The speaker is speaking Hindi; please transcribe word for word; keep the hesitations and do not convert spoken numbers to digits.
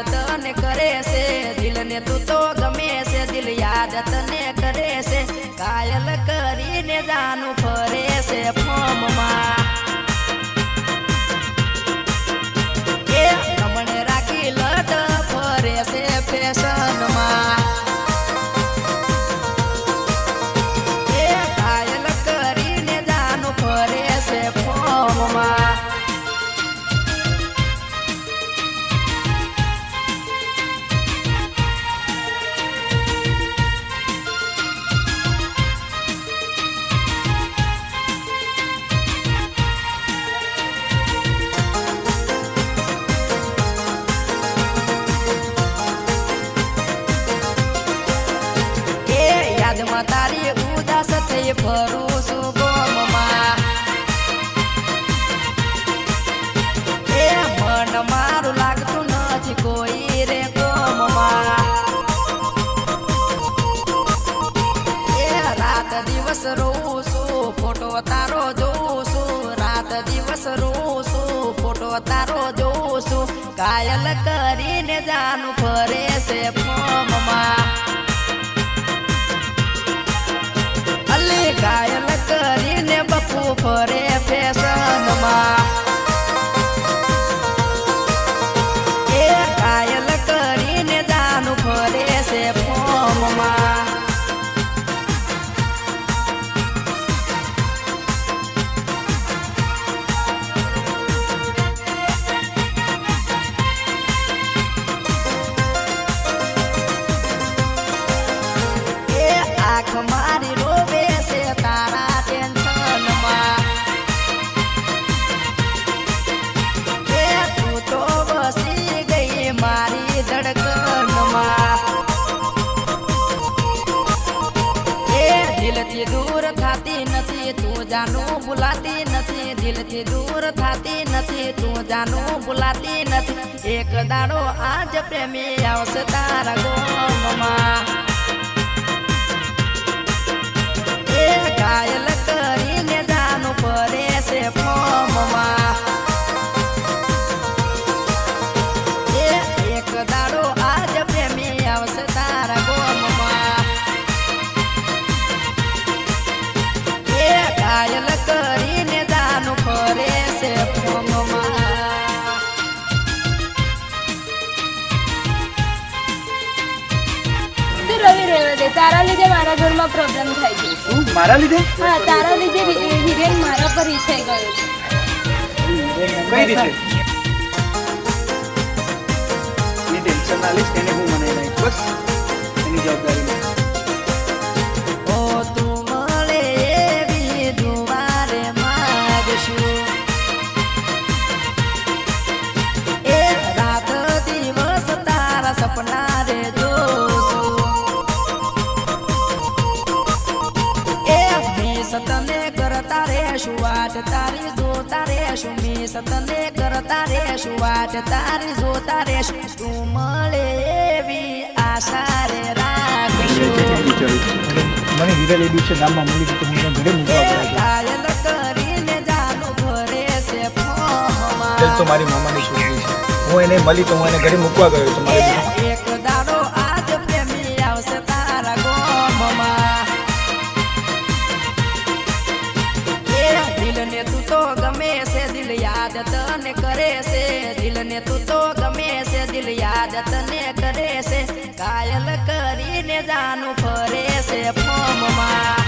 तने करे से दिल ने तू तो गमे से दिल याद तने करे से कायल करी ने जानू फरे से फोम मा ए रमण राखी लट फरे से फैशन मा ए कायल करी ने जानू फरे से फोम मा तारी उदास थई फरू सु गोममा ए मन मारू लागतु नथी कोई रे गोममा ए रात दिवस रोसु फोटो तारो जोसु रात दिवस रोसु फोटो तारो जोसु कायल करीने जानु फरे से फोममा कायल करीने बपू फरे फैशन मा ए कायल करीने जानु फरे से फोम मा ए आँख मारी रोवे तारा टेंशन मा ए तू तो बसी गई मारी धड़कन मा ए दिल थी दूर थाती नथी तू जानू बुलाती नथी दिल थी दूर थाती नथी तू जानू बुलाती नथी एक दाड़ो आज प्रेमी आवसे तारा गोम मा कायल करीने जानु फरे से फोम मा ए एक दाड़ो आज प्रेमी आवसे तारा गोम मा ए कायल करीने जानु फरे से फोम मा रवि रहने दे तारा लीधे मारा घर में प्रॉब्लम थाई गई શું મારા લીધે हाँ तारा लीधे હિરેન मारा पर ઈચ્છાઈ ગયો કઈ રીતે ની ટેન્શન ના લઈશ એને હું મનાઈ નાખ બસ એની જવાબદારી લે ओ तू મળે એવી દુવારે માગશું એ રાત દિવસ તારા સપના રે જોશું सतने करता रेशु वाट तारी जोता रेशु मी सतने करता रेशु वाट तारी जोता रेशु तू मळे एवी आशा रे राखशु મને હીરા લેડી છે ગામમાં મળી તો હું ઘરે મૂકવા કાયલ કરીને જાનું ઘરે से फोमा ચલ તો મારી મામાની છોકરી છે હું એને મળી તો હું એને ઘરે મૂકવા ગયો તો મારે એક દાડો આજ પ્રેમી આવશે તારા ગોમમાં दिल ने तू तो गमे से दिल याद तने करे से दिल ने तू तो गमे से दिल याद तने करे से कायल करीने जानू फरे से फोम मा।